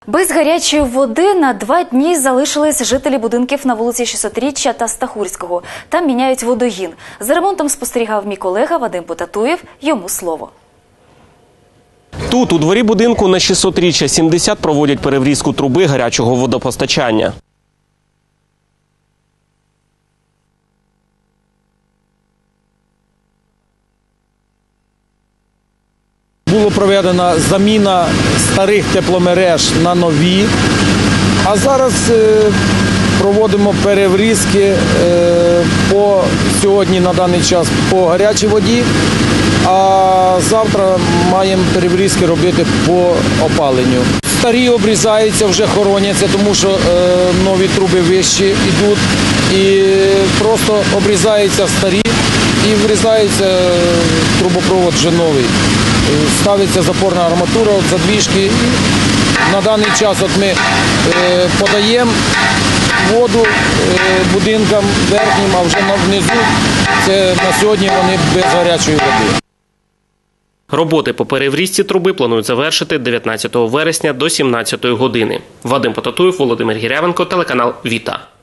Без гарячої води на 2 дні залишились жителі будинків на вулиці 600-річчя та Стахурського. Там міняють водогін. За ремонтом спостерігав мій колега Вадим Потатуєв. Йому слово. Тут, у дворі будинку на 600-річчя 70 проводять переврізку труби гарячого водопостачання. Була проведена заміна старих тепломереж на нові, а зараз проводимо переврізки сьогодні на даний час по гарячій воді, а завтра маємо переврізки робити по опаленню. Старі обрізаються, вже хороняться, тому що нові труби вищі йдуть, і просто обрізаються старі і врізається трубопровод вже новий. Ставиться запорна арматура, задвіжки. На даний час ми подаємо воду будинкам верхнім, а вже внизу на сьогодні вони без гарячої води. Роботи по переврізці труби планують завершити 19 вересня до 17 години. Вадим Потатуєв, Володимир Гірявенко, телеканал «Віта».